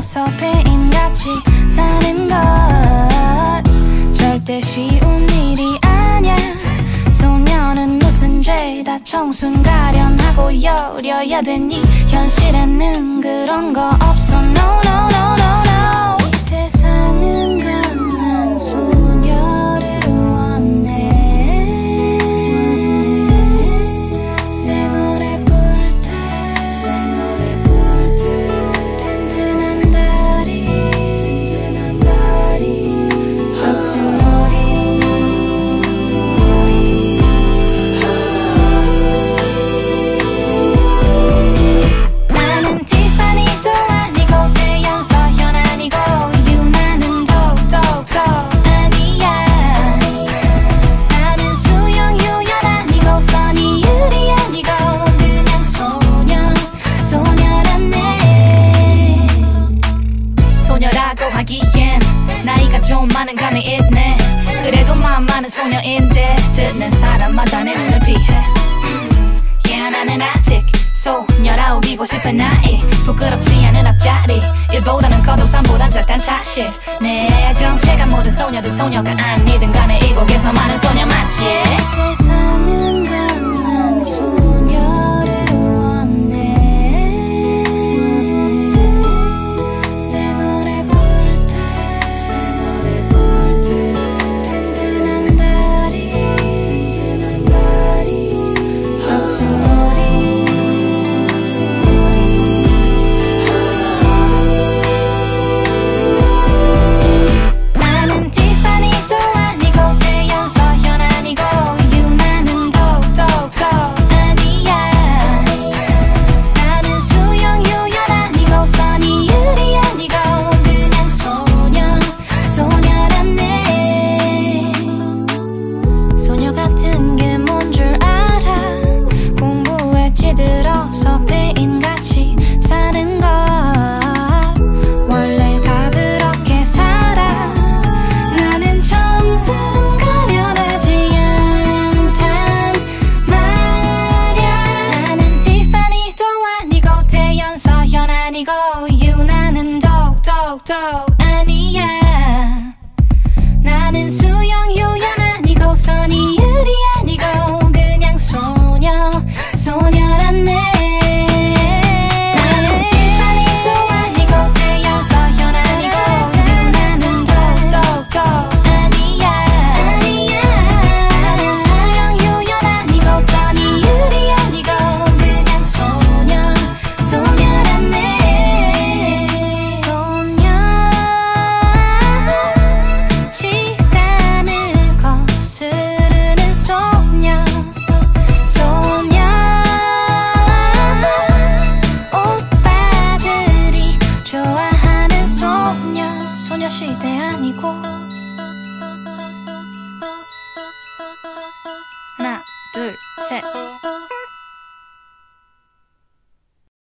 들어서 페인같이 사는 것 절대 쉬운 일이 아냐. 소녀는 무슨 죄다 청순 가련하고 여려야 되니. 현실에는 그런 거 없어. No no no no no. 이 세상은 강한 소녀를 원해. 생얼에 불태 튼튼한 다리 덕진 머리 나는 티파니도 아니고 태연 서현 아니고 유나는 더욱더 아니야. 나는 수영 유연 아니고 써니 유리 아니고 그냥 소녀라네. 소녀라고 하기엔 나이가 좀 많은 감이 있네. 그래도 마음 많은 소녀인데 듣는 사람마다 내 눈을 피해. 나는 아직 소녀라 우기고 싶은 나이. 부끄럽지 않은 앞자리 일보다는 커도 산보단 작단 사실. 내 정체가 모든 소녀들 소녀가 아니든 간에 이 곡에서 많은 소녀 맞지. 세상은 강한 소녀를 원해. 생얼에 불태 튼튼한 다리 덕진 머리 나는 티파니도 아니고 태연 서현 아니고 유나는 더욱더 아니야. 나는 수영 유연 아니고 써니 유리 아니고 그냥 소녀라네. 소녀 같은 게 뭔 줄 알아. 공부했지 들어서 페인같이 사는 것 원래 다 그렇게 살아. 나는 청순 가련하지 않단 말야. 나는 티파니도 아니고 태연 서현 아니고 유나는 더욱더 아니야. 나는 수영 유연 아니고 써니 유리 아니고 그냥 소녀라네. 나는 티파니도 아니고 태연 서현 아니고 유나는 더욱더 아니야. 나는 수영 유연 아니고 써니 유리 아니고 그냥 소녀라네. 소녀 시간을 거스르는 소녀 오빠들이 좋아하는 소녀시대 아니고. 하나 둘 셋